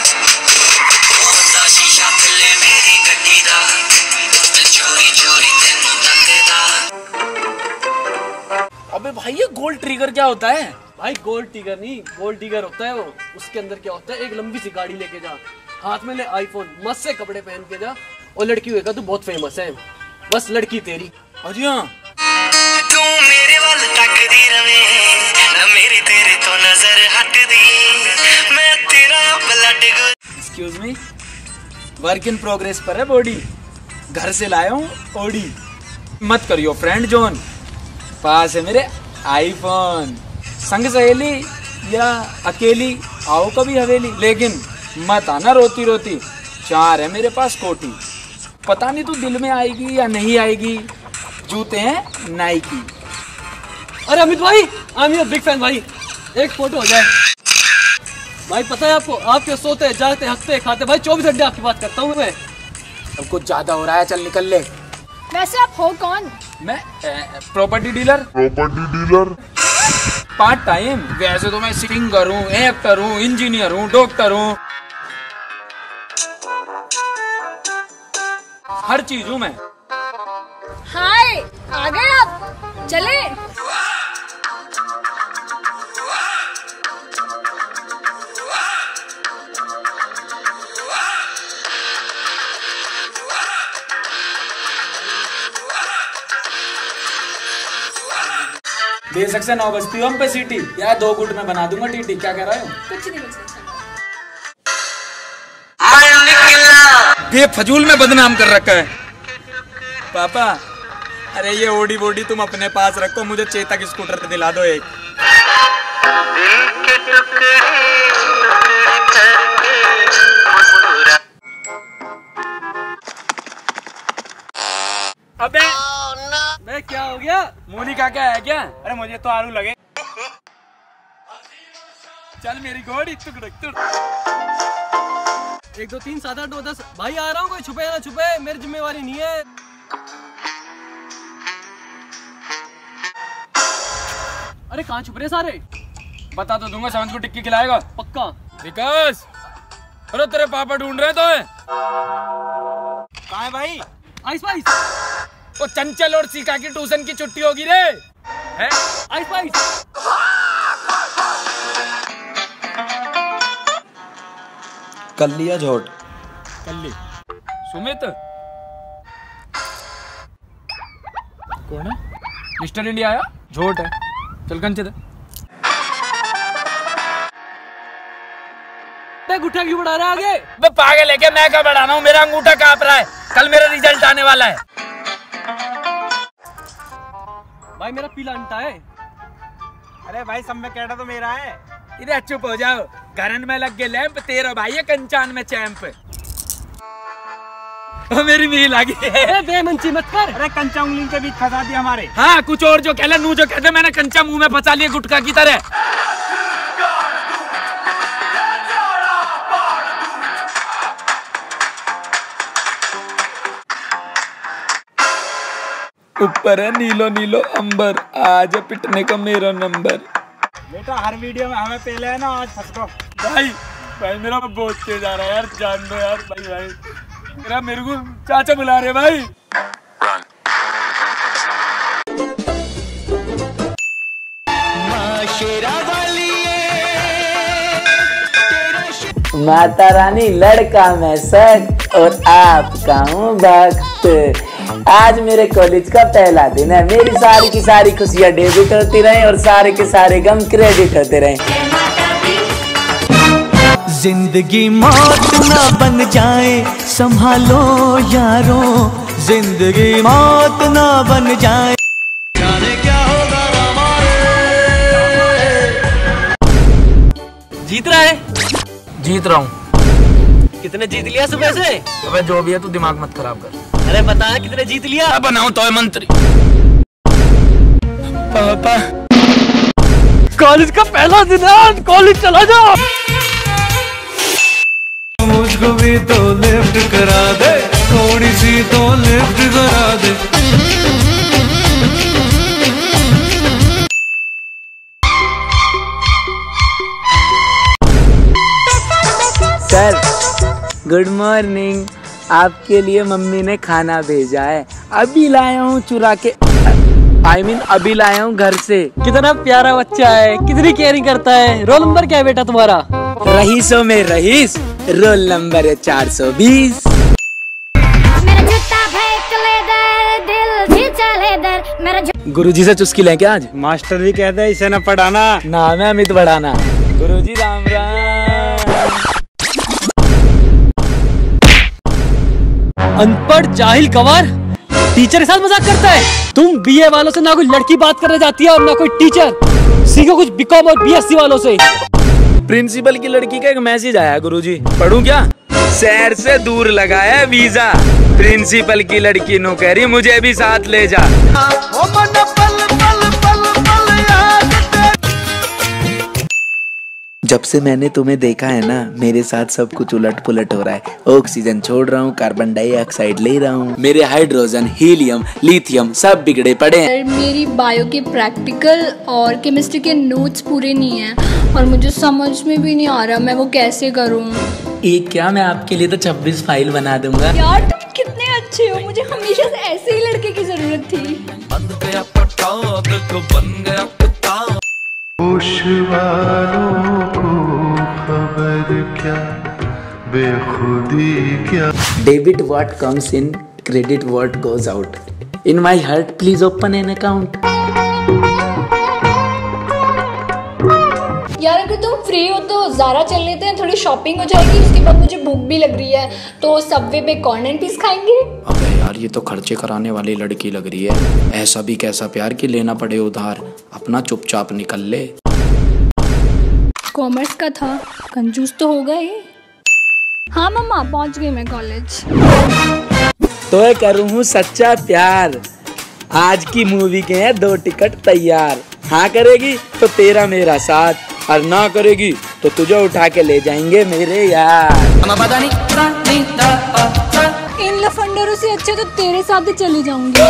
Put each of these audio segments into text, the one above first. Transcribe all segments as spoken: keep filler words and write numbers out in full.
अबे भाई ये गोल्ड ट्रिगर क्या होता है? भाई गोल्ड ट्रिगर नहीं, गोल्ड ट्रिगर होता है वो। उसके अंदर क्या होता है, एक लंबी सी गाड़ी लेके जा, हाथ में ले आईफोन, मस्त से कपड़े पहन के जा, और लड़की होगा तू बहुत फेमस है, बस लड़की तेरी। अरे हाँ तू मेरे वाल तकदी रवे ना मेरी तेरे तो नजर हट दी, मैं तेरा blood. Excuse me, work in progress पर है बॉडी, घर से लाया हूँ ओडी। मत करियो फ्रेंड जोन, पास है मेरे आईफोन। संग सहेली या अकेली आओ कभी हवेली, लेकिन मत आना रोती रोती, चार है मेरे पास कोटी। पता नहीं तू दिल में आएगी या नहीं आएगी, जूते हैं नाइकी। अरे अमित भाई, I am your big fan भाई, एक फोटो हो जाए। भाई पता है आपको, आपके सोते जागते हकते खाते भाई चौबीस घंटे आपकी बात करता हूँ मैं। अब कुछ ज्यादा हो रहा है, चल निकल ले। वैसे आप हो कौन? मैं property dealer. Property dealer part time. वैसे तो मैं सिंगर हूँ, एक्टर हूँ, इंजीनियर हूँ, डॉक्टर हूँ, हर चीज हूँ मैं। हाय, आ गए आप, चले। दे सकते नौ बजती हम पे सीटी, या दो गुट में बना दूंगा टीटी। क्या कह रहा हूँ? कुछ नहीं कुछ नहीं। बेफजूल में बदनाम कर रखा है पापा। अरे ये ओडी बोडी तुम अपने पास रखो, मुझे चेतक स्कूटर दिला दो एक। अबे मैं क्या हो गया? मूली का क्या है क्या? अरे मुझे तो आलू लगे। चल मेरी घोड़ी टुकड़ टुकड़। एक दो तीन सात आठ नौ दस। भाई आ रहा हूँ, कोई छुपे ना छुपे, मेरी जिम्मेवारी नहीं है। अरे कहाँ छुप रहे सारे? बता तो दूंगा, समझ को टिक्की खिलाएगा पक्का। विकास, अरे तेरे पापा ढूंढ रहे तो है। कहाँ है भाई? Ice pice. वो चंचल और सीका की ट्यूशन की छुट्टी होगी रे। है आइस पाइस। कर लिया झोट। कर ली। सुमित कौन है? मिस्टर इंडिया आया, झोट है। चल कंचे दे। अंगूठा क्यों बढ़ा रहा है आगे? बे पागल है क्या? मैं क्या बढ़ा रहा हूँ, मेरा अंगूठा कांप रहा है। कल मेरा रिजल्ट आने वाला है। भाई मेरा पीला अंटा है। अरे भाई सब में कैटा तो मेरा है। इधर चुप हो जाओ, घरन में लग गए लैंप, तेरा भाई है कंचान में चैंप। मेरी मील आ गई है। बेमंची मत कर। अरे कंचा उंगली के बीच फंसा दिया हमारे। हाँ कुछ और जो कहला नू जो कहते, मैंने कंचा मुंह में फंसा लिया गुटखा की तरह। ऊपर है नीलो नीलो अंबर, आज पिटने का मेरा नंबर। बेटा हर वीडियो में हमें पहले है ना, आज फंस गो। भाई भाई मेरा बहुत तेज आ रहा है यार, जान दो यार। भाई भाई मेरा, मेरे को चाचा बुला रहे भाई। माता रानी लड़का मैं सख्त और आपका हूँ भक्त। आज मेरे कॉलेज का पहला दिन है, मेरी सारी की सारी खुशियाँ डेबिट होती रहे और सारे के सारे गम क्रेडिट होते रहे। जिंदगी मौत ना बन जाए, संभालो यारो, जिंदगी मौत ना बन जाए। जाने क्या होगा हमारे। जीत रहा है? जीत रहा हूँ। कितने जीत लिया सुबह से? अबे जो भी है तू दिमाग मत खराब कर। अरे बता कितने जीत लिया? क्या बनाऊं तो मंत्री। पापा कॉलेज का पहला दिन है, कॉलेज चला जा। मुझको भी तो लिफ्ट करा दे, थोड़ी सी तो लिफ्ट करा दे। Sir good morning. आपके लिए मम्मी ने खाना भेजा है, अभी लाया हूँ चुरा के, आई I मीन mean, अभी लाया हूँ घर से। कितना प्यारा बच्चा है, कितनी केयरिंग करता है। रोल नंबर क्या है बेटा तुम्हारा? रईसों में रईस, रोल नंबर है चार सौ बीस। गुरुजी से चुस्की लें क्या आज? मास्टर भी कहते हैं इसे न पढ़ाना। नाम है अमित बढ़ाना। गुरुजी राम राम। अनपढ़ जाहिल गंवार टीचर के साथ मजाक करता है। तुम बीए वालों से ना कोई लड़की बात करने जाती है और ना कोई टीचर। सीखो कुछ बीकॉम और बीएससी वालों से। प्रिंसिपल की लड़की का एक मैसेज आया है गुरुजी, पढ़ूं क्या? शहर से दूर लगा है वीजा, प्रिंसिपल की लड़की नो कह रही मुझे भी साथ ले जा। जब से मैंने तुम्हें देखा है ना, मेरे साथ सब कुछ उलट पुलट हो रहा है। ऑक्सीजन छोड़ रहा हूँ, कार्बन डाइऑक्साइड ले रहा हूँ, मेरे हाइड्रोजन, हीलियम, लिथियम सब बिगड़े पड़े हैं। मेरी बायो के प्रैक्टिकल और केमिस्ट्री के नोट्स पूरे नहीं हैं और मुझे समझ में भी नहीं आ रहा मैं वो कैसे करूँ। एक क्या, मैं आपके लिए तो छब्बीस फाइल बना दूंगा। यार तुम कितने अच्छे हो, मुझे हमेशा से ऐसे ही लड़के की जरूरत थी। बन गया पटाख को बन गया पटाख। होश वालों को खबर क्या, बेखुदी क्या। Debit what comes in, credit what goes out. In my heart please open an account. यार अगर तुम फ्री हो तो ज़ारा चल लेते हैं, थोड़ी शॉपिंग हो जाएगी। उसके बाद मुझे भूख भी लग रही है, तो सबवे पे कॉर्न एंड पीस खाएंगे। अबे यार ये तो खर्चे कराने वाली लड़की लग रही है। ऐसा भी कैसा प्यार कि लेना पड़े उधार, अपना चुपचाप निकल ले। कॉमर्स का था, कंजूस तो हो गए। हाँ मम्मा पहुंच गई मैं कॉलेज। तो मैं करूँ हूँ सच्चा प्यार, आज की मूवी के हैं दो टिकट तैयार। हाँ करेगी तो तेरा मेरा साथ, और ना करेगी तो तुझे उठा के ले जाएंगे मेरे यार। इन लफंडरों से अच्छे तो तेरे साथ ही चली जाऊंगी।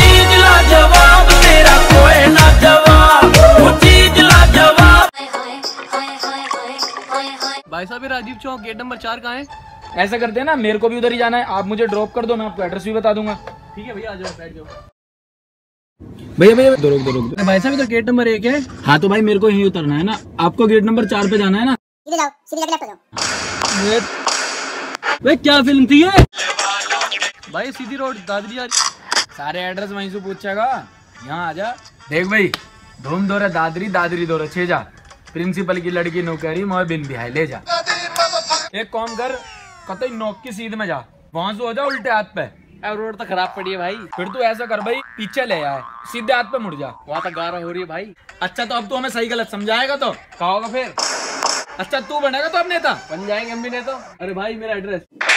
भाई साहब राजीव चौक गेट नंबर चार कहाँ है? ऐसा करते हैं ना, मेरे को भी उधर ही जाना है, आप मुझे ड्रॉप कर दो, मैं आपको एड्रेस भी बता दूंगा। ठीक है भैया, आ जाओ बैठ जाओ। भैया भैया दो रोक दो रोक दो। भाई साहब इधर गेट नंबर एक है। हाँ तो भाई मेरे को यहीं उतरना है ना, आपको गेट नंबर चार पे जाना है ना। इधर जाओ, सीधे जाके लेफ्ट हो जाओ। भाई क्या फिल्म थी ये? भाई सीधी रोड दादरी आ। सारे एड्रेस वहीं से पूछेगा, यहाँ आ जा। देख भाई, धूम दौरा दादरी, दादरी दौरा छेजा, प्रिंसिपल की लड़की नौकरी मोह बिन बिहाय ले जा। एक काम कर, कतई नौक की सीध में जा, वहां से हो जा उल्टे हाथ पे। अब रोड तो खराब पड़ी है भाई। फिर तू ऐसा कर भाई, पीछे ले आए, सीधे हाथ पे मुड़ जा। वहाँ तक गारा हो रही है भाई। अच्छा तो अब तू हमें सही गलत समझाएगा तो क्या होगा फिर? अच्छा तू बनेगा तो अब नेता बन जाएंगे हम भी नहीं तो। अरे भाई मेरा एड्रेस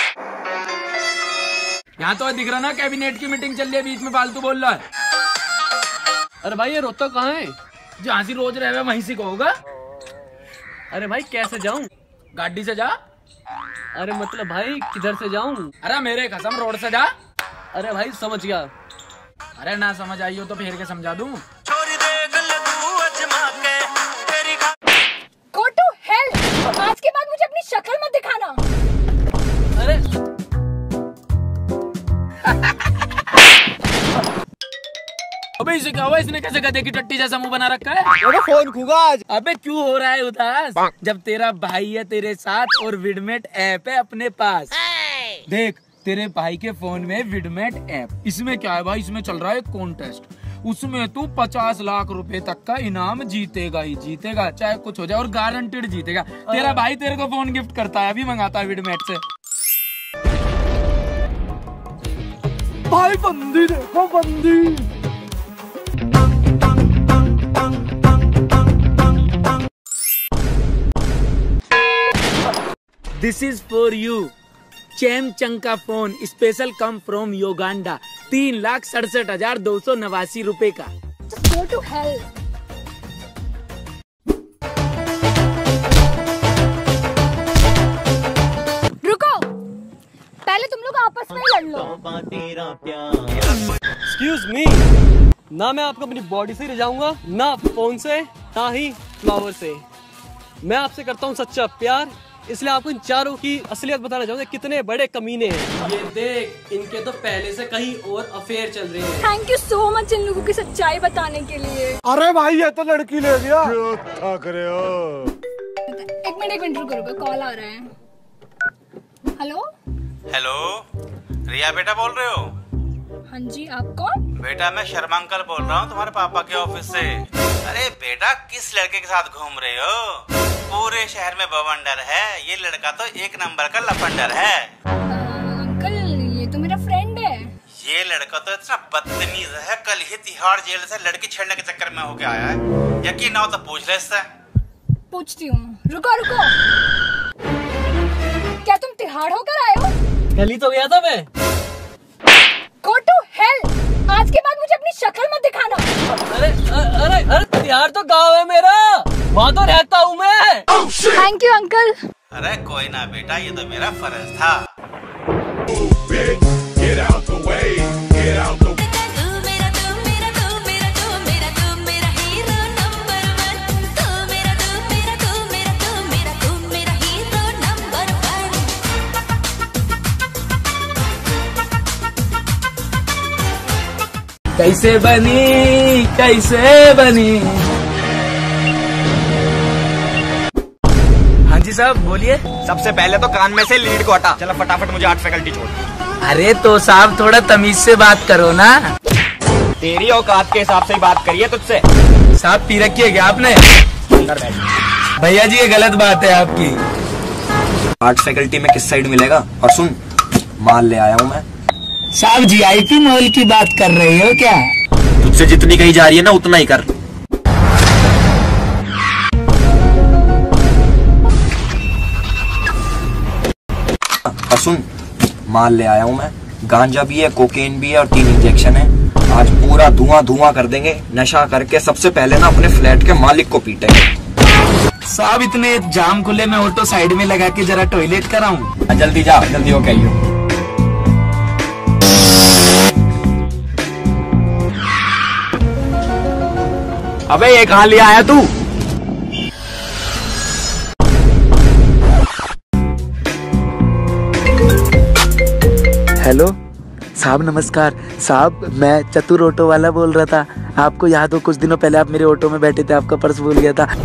यहाँ तो दिख रहा ना, कैबिनेट की मीटिंग चल रही है, बीच में फालतू बोल रहा है। अरे भाई ये रोहतक कहाँ है? जहाँ से रोज रहे वहीं से कहोगा। अरे भाई कैसे जाऊँ? गाड़ी से जा। अरे मतलब भाई किधर से जाऊँ? अरे मेरे कसम रोड से जा। अरे भाई समझ गया। अरे ना समझ आई हो तो फिर के समझा दूं। Go to hell! आज के बाद मुझे अपनी शक्ल मत दिखाना। अरे अबे इसे क्या हुआ? इसने कैसे गधे की टट्टी जैसा मुंह बना रखा है? अरे फोन खूगा आज। अबे क्यों हो रहा है उदास? जब तेरा भाई है तेरे साथ और विडमेट ऐप है अपने पास। देख तेरे भाई के फोन में विडमेट ऐप, इसमें क्या है भाई? इसमें चल रहा है कॉन्टेस्ट, उसमें तू पचास लाख रुपए तक का इनाम जीतेगा ही जीतेगा, चाहे कुछ हो जाए, और गारंटेड जीतेगा। तेरा भाई तेरे को फोन गिफ्ट करता है, अभी मंगाता है विडमेट से। भाई बंदी देखो बंदी। दिस इज फॉर यू, चैमचंग का फोन, स्पेशल कम फ्रॉम योगांडा, तीन लाख सड़सठ हजार दो सौ नवासी रुपए का। Just go to hell. रुको, पहले तुम लोग आपस में लड़ लो। Excuse me, ना मैं आपको अपनी बॉडी से ले जाऊंगा, ना फोन से, ना ही फ्लावर से। मैं आपसे करता हूँ सच्चा प्यार, इसलिए आपको इन चारों की असलियत बताना चाहूँगा कितने बड़े कमीने हैं। ये देख, इनके तो पहले से कहीं और अफेयर चल रहे हैं। थैंक यू सो मच इन लोगों की सच्चाई बताने के लिए। अरे भाई ये तो लड़की ले गया। क्या करे हो? एक मिनट एक मिनट रुको रुको, कॉल आ रहा है। हेलो हेलो, रिया बेटा बोल रहे हो? हाँ जी, आप कौन? बेटा मैं शर्मा अंकल बोल रहा हूँ तुम्हारे पापा के ऑफिस से। अरे बेटा किस लड़के के साथ घूम रहे हो? पूरे शहर में बवंडर है, ये लड़का तो एक नंबर का लफंडर है। आ, अंकल ये तो मेरा फ्रेंड है। ये लड़का तो इतना बदतमीज है, कल ही तिहाड़ जेल से लड़की छेड़ने के चक्कर में होके आया है। यकीन ना हो तो पूछ ले इससे। पूछती हूँ, रुको रुको। क्या तुम तिहाड़ होकर आए हो? कल ही तो गया था मैं। Go to hell! आज के बाद मुझे अपनी शक्ल मत दिखाना। अरे अरे अरे तिहाड़ तो गाँव है मेरा, वहाँ तो रहता हूँ मैं। Thank you uncle. अरे कोई ना बेटा, ये तो मेरा फर्ज था। कैसे बनी कैसे बनी? हाँ जी साहब बोलिए। सबसे पहले तो कान में से लीड को हटा। चलो फटाफट मुझे आर्ट फैकल्टी छोड़। अरे तो साहब थोड़ा तमीज से बात करो ना। तेरी औकात के हिसाब से ही बात करिए तुझसे। साहब पी रखी है क्या आपने? अंदर बैठ। भैया जी ये गलत बात है आपकी। आर्ट फैकल्टी में किस साइड मिलेगा? और सुन, माल ले आया हूँ मैं। साहब जी आई पी मॉल की बात कर रहे हो क्या? तुझसे जितनी कही जा रही है ना उतना ही कर। और सुन, माल ले आया हूँ मैं। गांजा भी है, कोकेन भी है और तीन इंजेक्शन है। आज पूरा धुआं धुआं कर देंगे। नशा करके सबसे पहले ना अपने फ्लैट के मालिक को पीटेंगे। साहब इतने जाम खुले में ऑटो साइड में लगा के जरा टॉयलेट कराऊं? जल्दी जा, जल्दी हो कहियो। अबे ये कहाँ ले आया तू? हेलो साहब, नमस्कार साहब, मैं चतुर ऑटो वाला बोल रहा था। आपको याद हो कुछ दिनों पहले आप मेरे ऑटो में बैठे थे, आपका पर्स भूल गया था।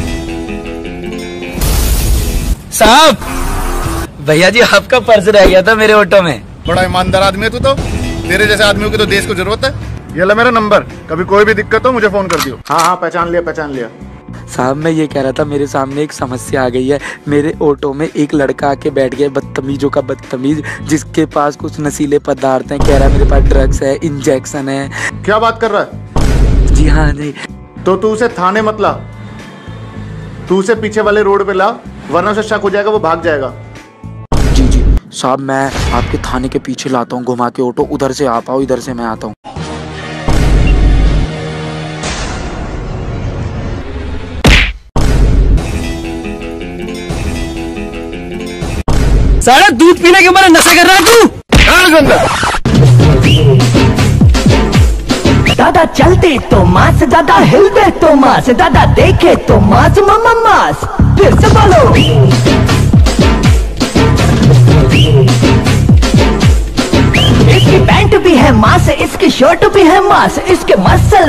साहब भैया जी आपका पर्स रह गया था मेरे ऑटो में। बड़ा ईमानदार आदमी है तू तो। तेरे जैसे आदमियों की तो देश को जरूरत है। ये ला मेरा नंबर, कभी कोई भी दिक्कत हो मुझे फोन कर दियो। हाँ हाँ पहचान लिया पहचान लिया। साहब मैं ये कह रहा था, मेरे सामने एक समस्या आ गई है। मेरे ऑटो में एक लड़का आके बैठ गया, बदतमीजों का बदतमीज, जिसके पास कुछ नशीले पदार्थ हैं। कह रहा है मेरे पास ड्रग्स है, इंजेक्शन है। क्या बात कर रहा है? जी हाँ जी। तो तू उसे थाने मत ला, तू उसे पीछे वाले रोड पे ला, वरना उसे शक हो जाएगा, वो भाग जाएगा। जी जी साहब, मैं आपके थाने के पीछे लाता हूँ घुमा के ऑटो। उधर से आप आओ, इधर से मैं आता हूँ। सारा दूध पीने के बारे नशा कर रहा है तू? दादा चलते तो मास, दादा हिलते तो मास, दादा देखे तो मास मामा मास। फिर से बोलो। इसकी पैंट भी है मास, इसकी शर्ट भी है मास, इसके मसल